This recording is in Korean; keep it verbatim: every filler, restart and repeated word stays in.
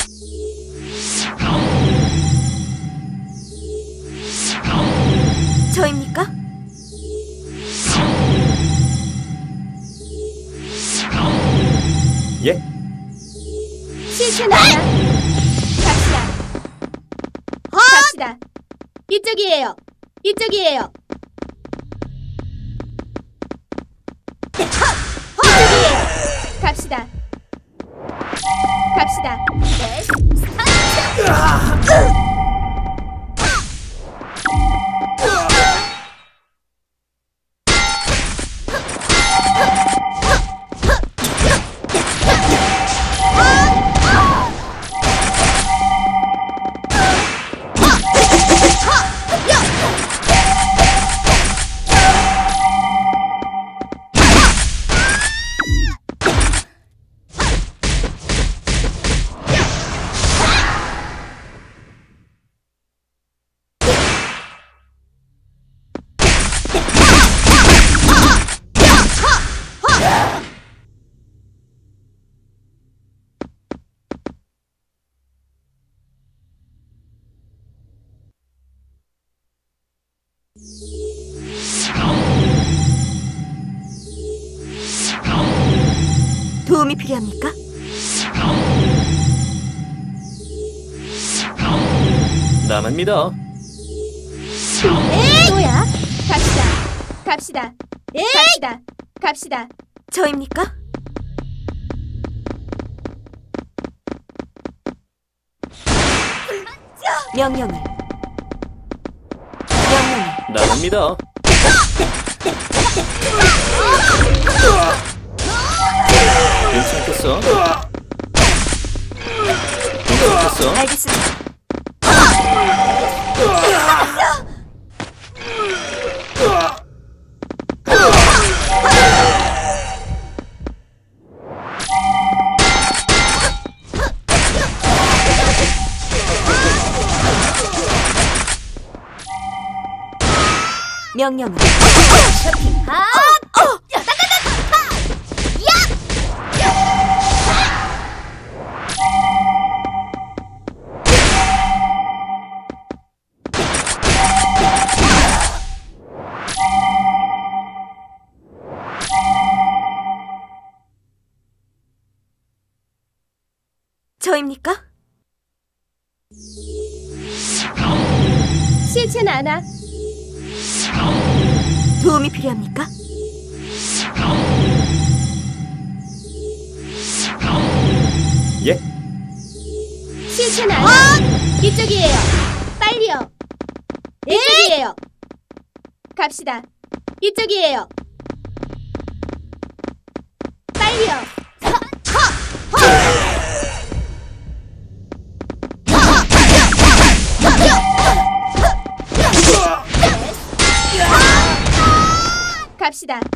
저입니까? 예? 실수 나야. 갑시다. 갑시다. 이쪽이에요. 이쪽이에요. 이쪽이에요. 갑시다. 갑시다. 네. 스타트. 도움이 필요합니까? 나만 믿어. 에이! 뭐야? 갑시다. 갑시다. 에이! 갑시다. 갑시다. 저입니까? 명령을. 명령을. 나만 믿어. 괜찮겠어? 괜찮겠어? 알겠습니다. 명령을. 쇼핑. 아! 어! 저입니까? 싫진 않아. 도움이 필요합니까? 예? 싫진 않아. 이쪽이에요. 빨리요. 이쪽이에요. 갑시다. 이쪽이에요. 빨리요. 갑시다.